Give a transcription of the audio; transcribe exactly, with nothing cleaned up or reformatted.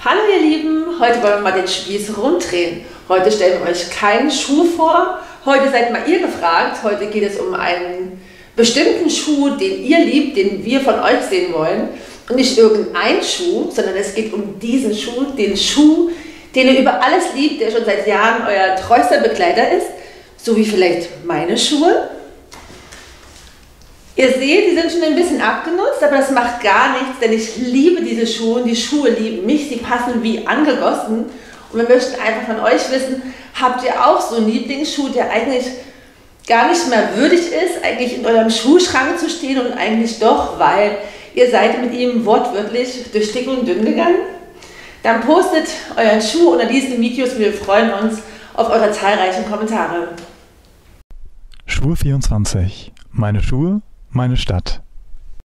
Hallo ihr Lieben, heute wollen wir mal den Spieß rumdrehen. Heute stellen wir euch keinen Schuh vor, heute seid mal ihr gefragt. Heute geht es um einen bestimmten Schuh, den ihr liebt, den wir von euch sehen wollen. Und nicht irgendein Schuh, sondern es geht um diesen Schuh, den Schuh, den ihr über alles liebt, der schon seit Jahren euer treuster Begleiter ist, so wie vielleicht meine Schuhe. Ihr seht, die sind schon ein bisschen abgenutzt, aber das macht gar nichts, denn ich liebe diese Schuhe und die Schuhe lieben mich, sie passen wie angegossen. Und wir möchten einfach von euch wissen, habt ihr auch so einen Lieblingsschuh, der eigentlich gar nicht mehr würdig ist, eigentlich in eurem Schuhschrank zu stehen und eigentlich doch, weil ihr seid mit ihm wortwörtlich durch dick und dünn gegangen? Dann postet euren Schuh unter diesen Videos und wir freuen uns auf eure zahlreichen Kommentare. Schuhe vierundzwanzig. Meine Schuhe, meine Stadt.